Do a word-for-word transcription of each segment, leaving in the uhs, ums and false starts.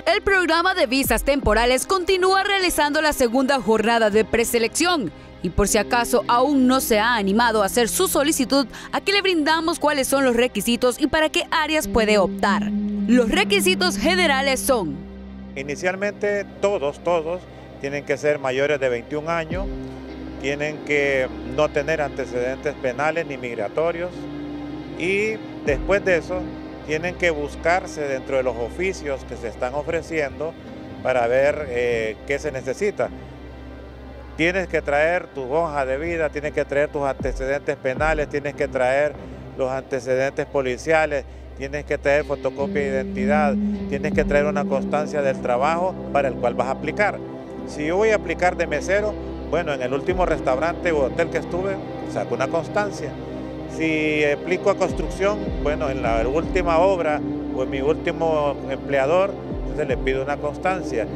El programa de visas temporales continúa realizando la segunda jornada de preselección y por si acaso aún no se ha animado a hacer su solicitud, aquí le brindamos cuáles son los requisitos y para qué áreas puede optar. Los requisitos generales son: inicialmente todos, todos tienen que ser mayores de veintiún años, tienen que no tener antecedentes penales ni migratorios y después de eso tienen que buscarse dentro de los oficios que se están ofreciendo para ver eh, qué se necesita. Tienes que traer tu hoja de vida, tienes que traer tus antecedentes penales, tienes que traer los antecedentes policiales, tienes que traer fotocopia de identidad, tienes que traer una constancia del trabajo para el cual vas a aplicar. Si yo voy a aplicar de mesero, bueno, en el último restaurante o hotel que estuve, saco una constancia. Si aplico a construcción, bueno, en la última obra o en mi último empleador, entonces le pido una constancia.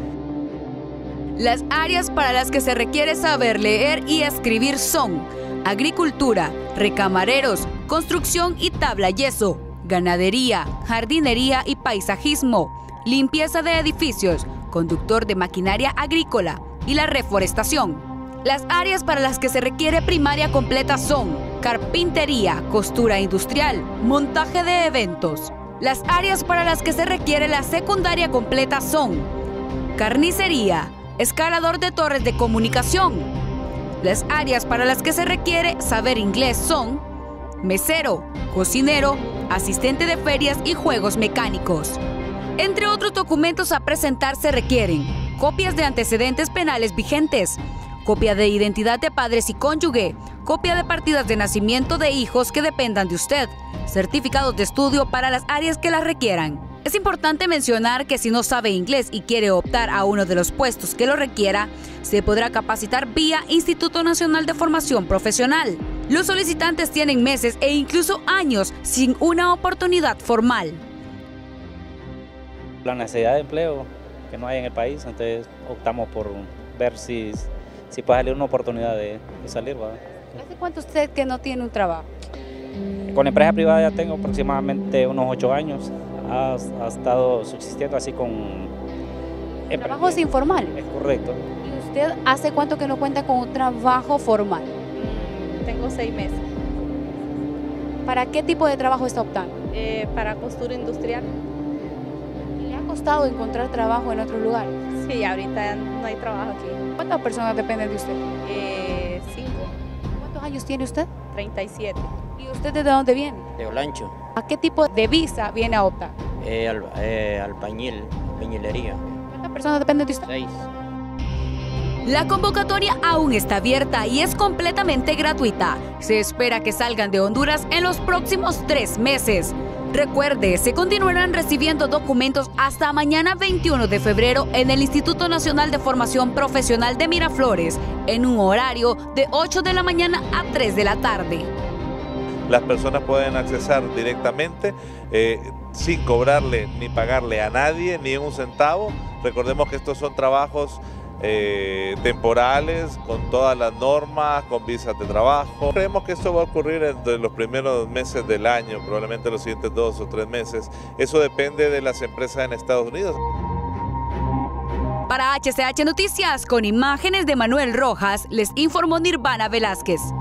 Las áreas para las que se requiere saber leer y escribir son agricultura, recamareros, construcción y tabla yeso, ganadería, jardinería y paisajismo, limpieza de edificios, conductor de maquinaria agrícola y la reforestación. Las áreas para las que se requiere primaria completa son carpintería, costura industrial, montaje de eventos. Las áreas para las que se requiere la secundaria completa son carnicería, escalador de torres de comunicación. Las áreas para las que se requiere saber inglés son mesero, cocinero, asistente de ferias y juegos mecánicos. Entre otros documentos a presentar se requieren copias de antecedentes penales vigentes, copia de identidad de padres y cónyuge, copia de partidas de nacimiento de hijos que dependan de usted, certificados de estudio para las áreas que las requieran. Es importante mencionar que si no sabe inglés y quiere optar a uno de los puestos que lo requiera, se podrá capacitar vía Instituto Nacional de Formación Profesional. Los solicitantes tienen meses e incluso años sin una oportunidad formal. La necesidad de empleo que no hay en el país, entonces optamos por ver si, si puede salir una oportunidad de, de salir, ¿verdad? ¿Hace cuánto usted que no tiene un trabajo? Con empresa privada ya tengo aproximadamente unos ocho años. Ha, ha estado subsistiendo así con... ¿Trabajos informales? Es correcto. ¿Y usted hace cuánto que no cuenta con un trabajo formal? Tengo seis meses. ¿Para qué tipo de trabajo está optando? Eh, para costura industrial. ¿Le ha costado encontrar trabajo en otro lugar? Sí, ahorita no hay trabajo aquí. ¿Cuántas personas dependen de usted? Eh, cinco. ¿Cuántos años tiene usted? treinta y siete. ¿Y usted de dónde viene? De Olancho. ¿A qué tipo de visa viene a optar? Eh, al, eh, albañil, albañilería. ¿Cuántas personas dependen de usted? Seis. La convocatoria aún está abierta y es completamente gratuita. Se espera que salgan de Honduras en los próximos tres meses. Recuerde, se continuarán recibiendo documentos hasta mañana veintiuno de febrero en el Instituto Nacional de Formación Profesional de Miraflores, en un horario de ocho de la mañana a tres de la tarde. Las personas pueden accesar directamente eh, sin cobrarle ni pagarle a nadie ni un centavo. Recordemos que estos son trabajos eh, temporales, con todas las normas, con visas de trabajo. Creemos que esto va a ocurrir entre los primeros meses del año, probablemente los siguientes dos o tres meses. Eso depende de las empresas en Estados Unidos. Para H C H Noticias, con imágenes de Manuel Rojas, les informó Nirvana Velázquez.